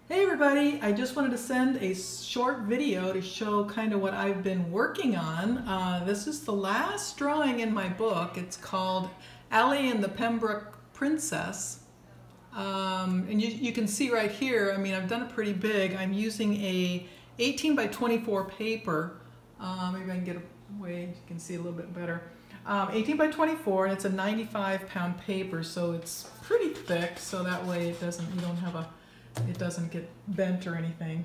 Hey everybody, I just wanted to send a short video to show kind of what I've been working on. This is the last drawing in my book. It's called Allie and the Pembroke Princess. And you can see right here, I mean, I've done it pretty big. I'm using a 18 by 24 paper. Maybe I can get away, you can see a little bit better. 18 by 24, and it's a 95-pound paper, so it's pretty thick, so that way it doesn't get bent or anything.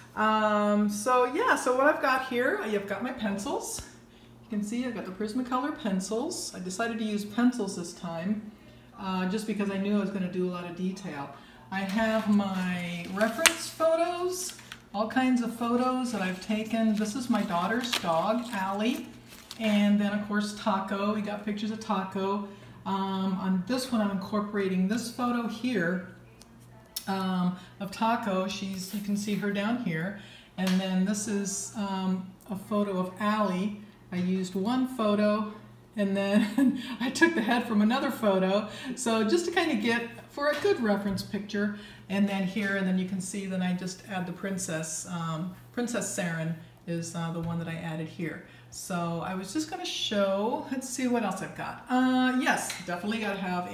So what I've got here, I've got my pencils. You can see I've got the Prismacolor pencils. I decided to use pencils this time just because I knew I was going to do a lot of detail. I have my reference photos, all kinds of photos that I've taken. This is my daughter's dog, Allie, and then of course Taco. We got pictures of Taco. On this one I'm incorporating this photo here of Taco. You can see her down here, and then this is a photo of Allie. I used one photo and then I took the head from another photo, so just to kind of get for a good reference picture. And then here, and then you can see then I just add the princess. Princess Saren is the one that I added here. So I was just going to show, let's see what else I've got. Yes, definitely got to have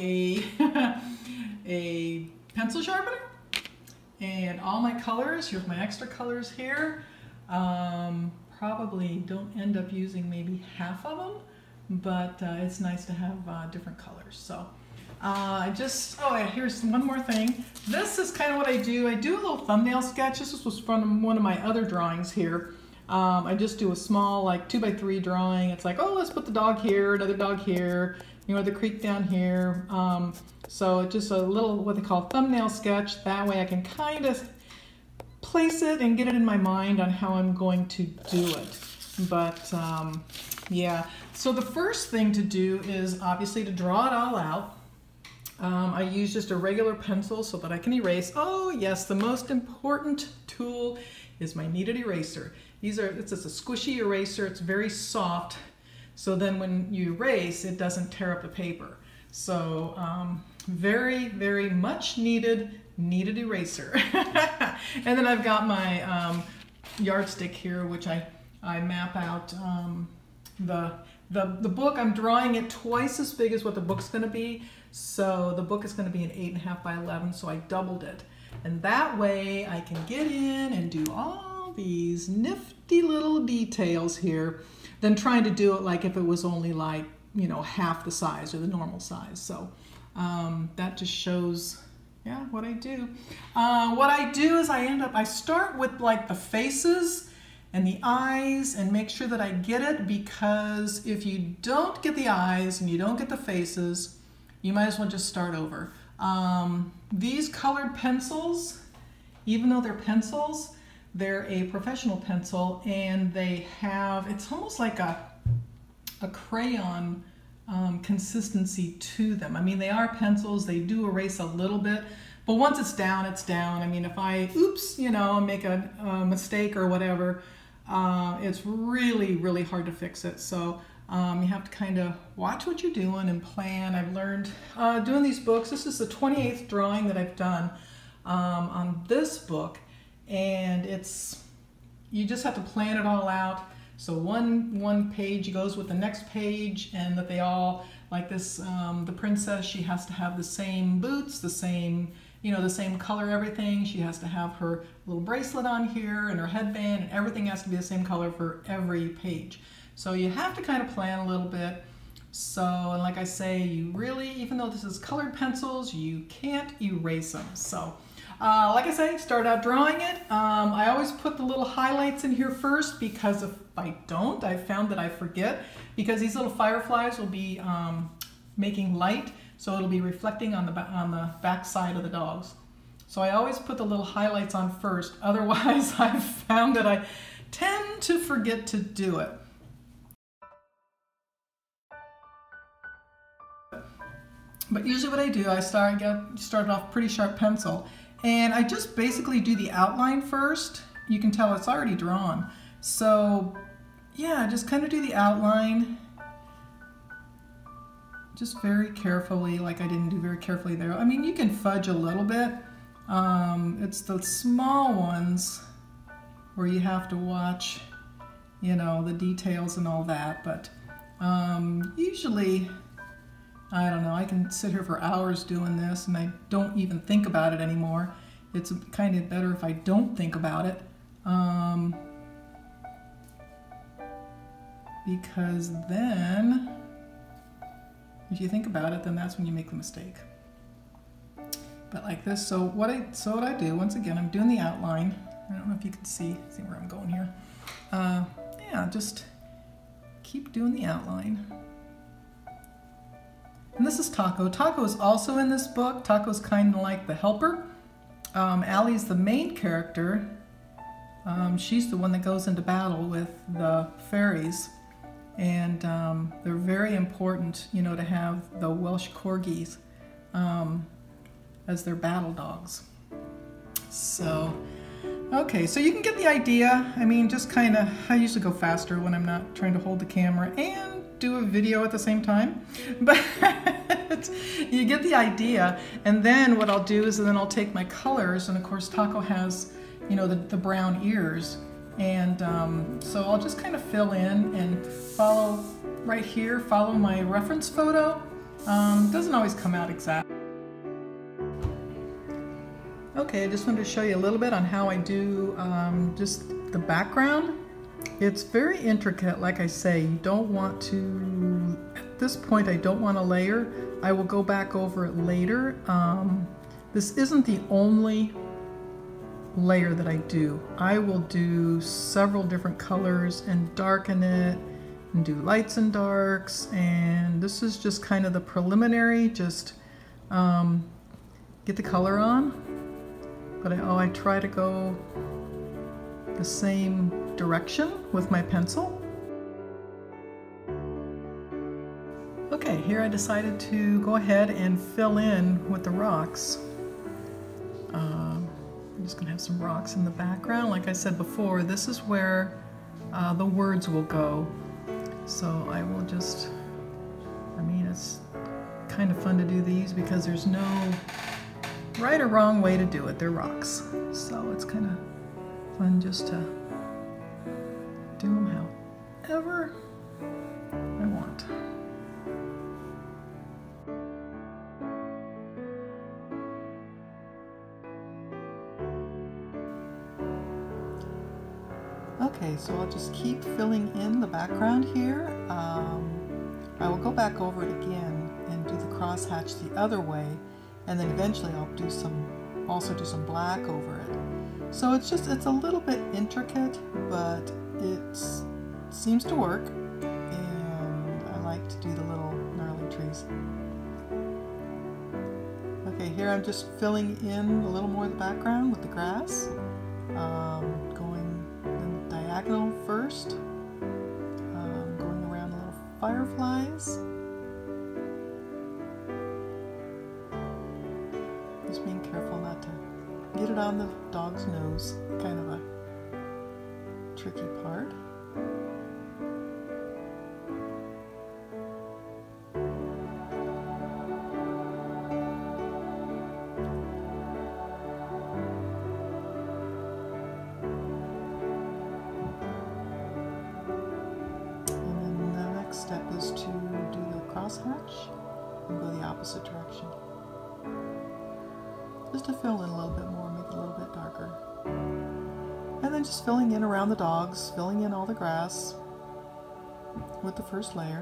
a pencil sharpener and all my colors. Here's my extra colors here. Probably don't end up using maybe half of them, but it's nice to have different colors. So here's one more thing. This is kind of what I do. I do a little thumbnail sketch. This was from one of my other drawings here. I just do a small like 2x3 drawing. It's like, oh, let's put the dog here, another dog here, the creek down here. So it's just a little what they call thumbnail sketch. That way I can kind of place it and get it in my mind on how I'm going to do it. But yeah, so the first thing to do is obviously to draw it all out. I use just a regular pencil so that I can erase. Oh yes, the most important tool is my kneaded eraser. It's just a squishy eraser. It's very soft, so then when you erase, it doesn't tear up the paper. So very, very much needed eraser. And then I've got my yardstick here, which I map out the book. I'm drawing it twice as big as what the book's going to be. So the book is going to be an 8.5 by 11, so I doubled it. And that way I can get in and do all these nifty little details here than trying to do it like if it was only like, half the size or the normal size. So that just shows, yeah, what I do. What I do is I start with like the faces and the eyes and make sure that I get it, because if you don't get the eyes and you don't get the faces, you might as well just start over. These colored pencils, even though they're pencils, they're a professional pencil, and they have, it's almost like a crayon consistency to them. I mean, they are pencils, they do erase a little bit, but once it's down, it's down. I mean, if I, make a mistake or whatever, it's really, really hard to fix it. So you have to kind of watch what you're doing and plan. I've learned doing these books. This is the 28th drawing that I've done on this book, and you just have to plan it all out. So one page goes with the next page, and that they all, like this, the princess, she has to have the same boots, the same color, everything. She has to have her little bracelet on here and her headband, and everything has to be the same color for every page. So you have to kind of plan a little bit. So, and like I say, you really, even though this is colored pencils, you can't erase them. So, like I say, start out drawing it. I always put the little highlights in here first, because if I don't, I've found that I forget, because these little fireflies will be making light, so it'll be reflecting on the back side of the dogs. So I always put the little highlights on first. Otherwise, I've found that I tend to forget to do it. But usually what I do, I started off pretty sharp pencil, and I just basically do the outline first. You can tell it's already drawn. So yeah, just kind of do the outline. Just very carefully, like I didn't do very carefully there. I mean, you can fudge a little bit, It's the small ones where you have to watch, you know, the details and all that. But usually, I don't know, I can sit here for hours doing this and I don't even think about it anymore. It's kind of better if I don't think about it. Because then, if you think about it, then that's when you make the mistake. But like this, so what I do, once again, I'm doing the outline. I don't know if you can see where I'm going here. Yeah, just keep doing the outline. And this is Taco. Taco is also in this book. Taco's kind of like the helper. Allie's the main character. She's the one that goes into battle with the fairies. And they're very important, you know, to have the Welsh Corgis as their battle dogs. So, okay, so you can get the idea. I mean, just kind of, I usually go faster when I'm not trying to hold the camera and do a video at the same time. But you get the idea. And then what I'll do is then I'll take my colors, and of course Taco has, you know, the brown ears. And so I'll just kind of fill in and follow right here, follow my reference photo. Doesn't always come out exact. Okay, I just wanted to show you a little bit on how I do just the background. It's very intricate, like I say. You don't want to, at this point I don't want to layer. I will go back over it later. This isn't the only layer that I do. I will do several different colors and darken it and do lights and darks, and this is just kind of the preliminary, just get the color on. But I try to go the same direction with my pencil. Okay, here I decided to go ahead and fill in with the rocks. I'm just going to have some rocks in the background. Like I said before, this is where the words will go. So I will just, I mean, it's kind of fun to do these because there's no right or wrong way to do it. They're rocks. So it's kind of fun just to do them however I want. Okay, so I'll just keep filling in the background here. I will go back over it again and do the crosshatch the other way, and then eventually I'll also do some black over it. So it's a little bit intricate, but it seems to work, and I like to do the little gnarly trees. Okay, here I'm just filling in a little more of the background with the grass, going in diagonal first, going around the little fireflies. Just being careful not to get it on the dog's nose, kind of a tricky part. And then the next step is to do the crosshatch and go the opposite direction. Just to fill in a little bit more, make it a little bit darker. And then just filling in around the dogs, filling in all the grass with the first layer.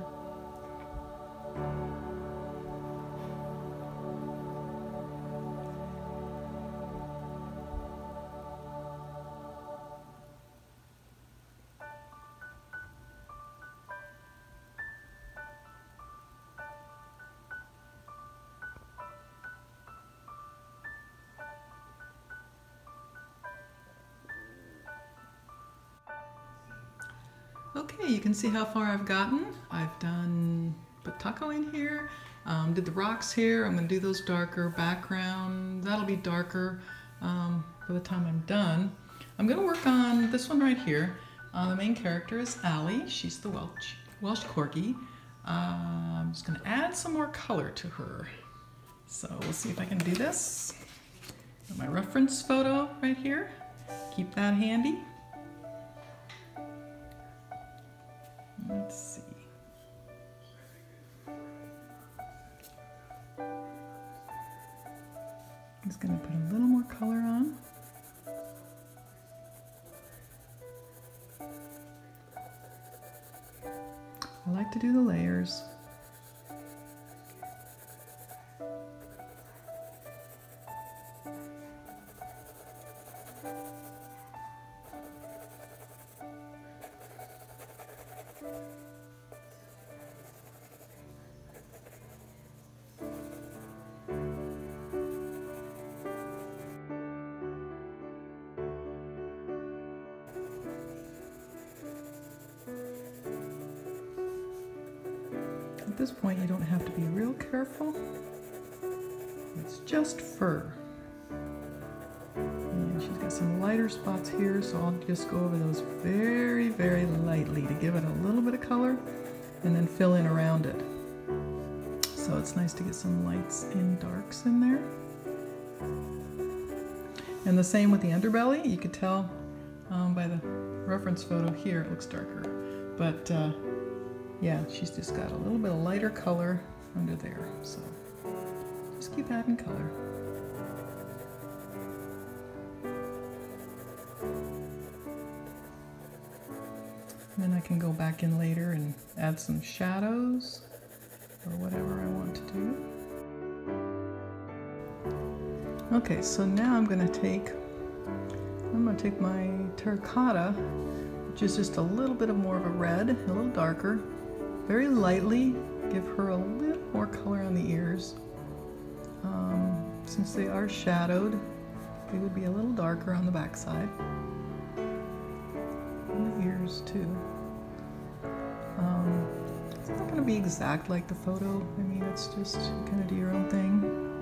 Okay, you can see how far I've gotten. I've put Taco in here, did the rocks here. I'm going to do those darker. Background, that'll be darker by the time I'm done. I'm going to work on this one right here. The main character is Allie. She's the Welsh Corgi. I'm just going to add some more color to her. So we'll see if I can do this. Got my reference photo right here. Keep that handy. Let's see. I'm just going to put a little more color on. I like to do the layers. At this point, you don't have to be real careful. It's just fur. And she's got some lighter spots here, so I'll just go over those very, very lightly to give it a little bit of color and then fill in around it. So it's nice to get some lights and darks in there. And the same with the underbelly. You could tell by the reference photo here, it looks darker. But yeah, she's just got a little bit of lighter color under there, so just keep adding color. And then I can go back in later and add some shadows or whatever I want to do. Okay, so now I'm going to take my terracotta, which is just a little bit more of a red, a little darker. Very lightly give her a little more color on the ears. Since they are shadowed, they would be a little darker on the back side. And the ears too. It's not going to be exact like the photo. I mean, it's just kind of do your own thing.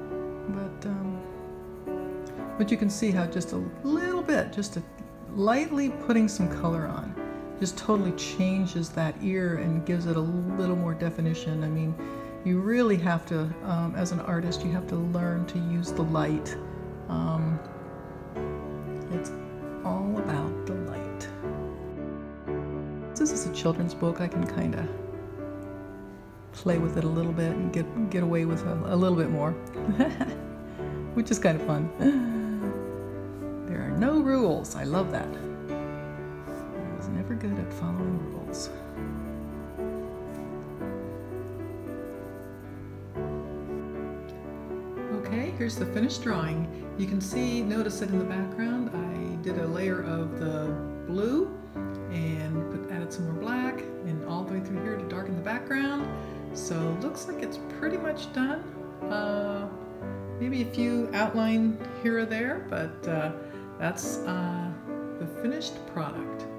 But you can see how just a little bit, just lightly putting some color on, just totally changes that ear and gives it a little more definition. I mean, you really have to, as an artist, you have to learn to use the light. It's all about the light. This is a children's book. I can kind of play with it a little bit and get away with a little bit more, which is kind of fun. There are no rules. I love that. I was never good at following rules. Okay, here's the finished drawing. You can see, notice that in the background I did a layer of the blue and added some more black and all the way through here to darken the background. So looks like it's pretty much done. Maybe a few outline here or there, but that's the finished product.